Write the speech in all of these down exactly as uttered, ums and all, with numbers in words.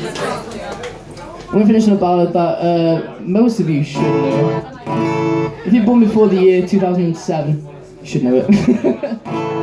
I'm going to finish on a ballad that uh, most of you should know. If you're born before the year two thousand seven, you should know it.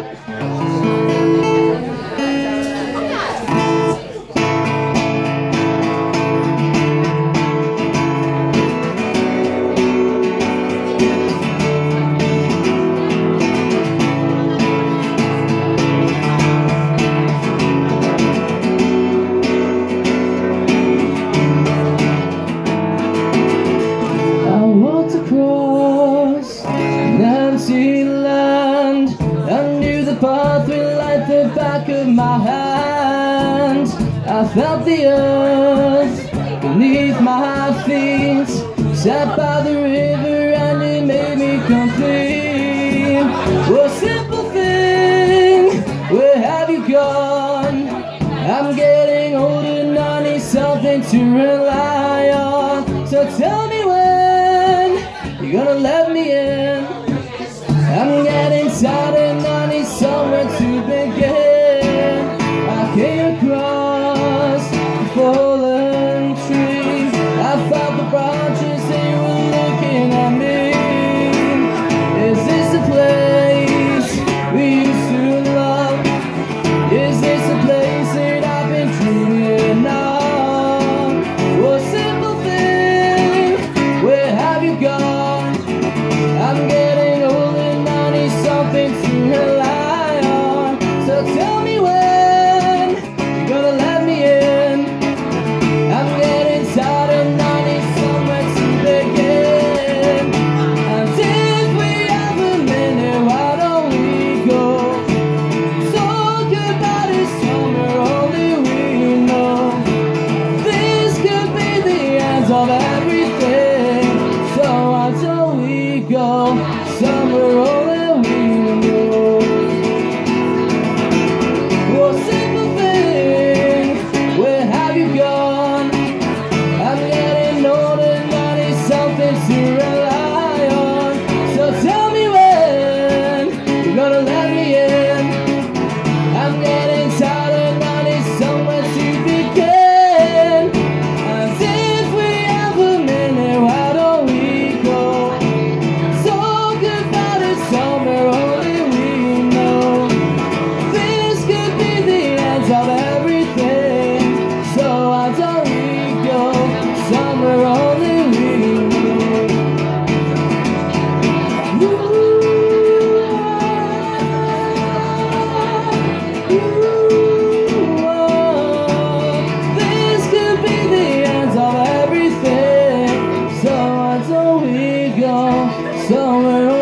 Across an empty land, I knew the pathway like the back of my hand. I felt the earth beneath my feet, sat by the river and it made me complete. Oh, simple thing, where have you gone? I'm getting older and I need something to rely on. So tell me when you're gonna let me in. I'm getting tired and I need somewhere to begin. I came across a fallen tree. I felt the branches, they were looking at me. Is this the place we used to love? Is this the place that I've been dreaming of? Oh, simple thing, where have you gone? I'm getting old and I need something to rely on. So tell me when you're gonna let me in. I'm getting tired and I need somewhere to begin. And if we have a minute, why don't we go? So goodbye this summer, only we know. This could be the end of everything. So why don't we go somewhere only we know? Oh, simple thing, where have you gone? I'm getting older and I need something to rely on. So tell me when you're gonna let me in. I'm getting tired and I need somewhere to begin. And if we have a minute, why don't we go? So goodbye to somewhere only we know. This could be the end of everything. So why don't we go somewhere only we know? Ooh, ooh, oh. This could be the end of everything. So why don't we go somewhere